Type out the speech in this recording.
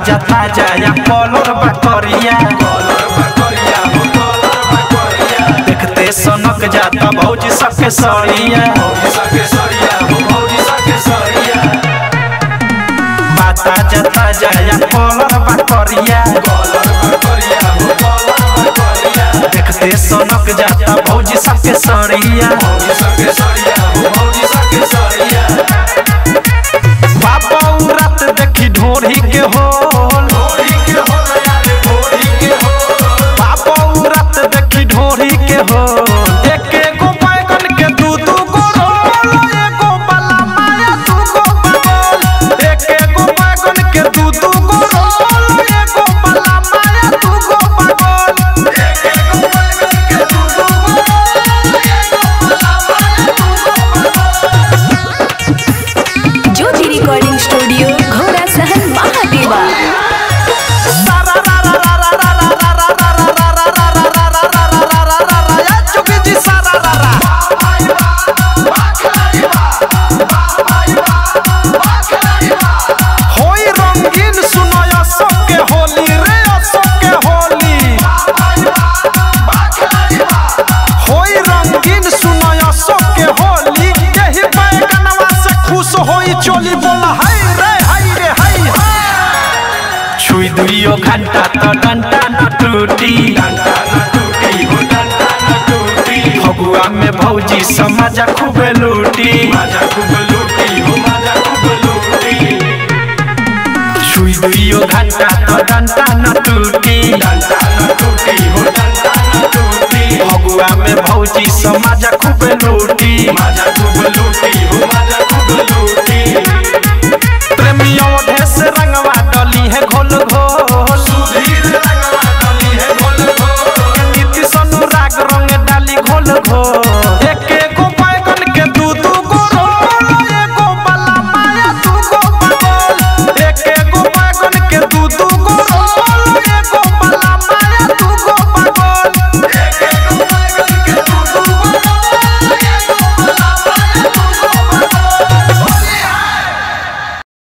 ताजा ताजा या कलर बकरिया देखते सनक जाता भौजी सके सड़िया ताजा ताजा या कलर बकरिया देखते सनक जाता भौजी सके सड़िया बाबा रात देखी ढोरी के होल बाबा रात देखी ढोरी के होल एक एगो बैगन के दू दू गो रोल एगो बला माया दू गो बगल एक एगो बैगन के दू दू गो रोल एगो बला माया दू गो बगल एक एगो बैगन के दू दू गो रोल एगो बला माया दू गो बगल। ज्योति रिकॉर्डिंग स्टूडियो घोड़ा सहन महादेवा। चोली बोला हाय रे हाय रे हाय छुई दुइयो घंटा तो डंटा न टूटी फगुआ में भौजी समझा खूब लूटी छुई दुइयो घंटा तो डंटा न टूटी